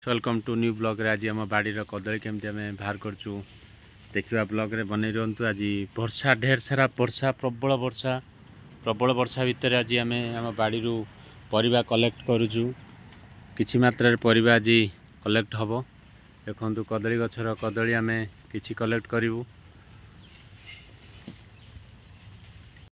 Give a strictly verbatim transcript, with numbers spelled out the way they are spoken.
Welcome to new blog रे। आज आम बाड़ीर कदली केमती आम बाहर करचु देखा ब्लॉग रे बन रुहतु। आज वर्षा ढेर सारा वर्षा प्रबल वर्षा प्रबल वर्षा भितर आज आम आम बाड़ी परिबा कलेक्ट करुचु। किछि मात्रा रे परिबा आज कलेक्ट हम देखु कदली गछर कदली आम किछि कलेक्ट करूँ।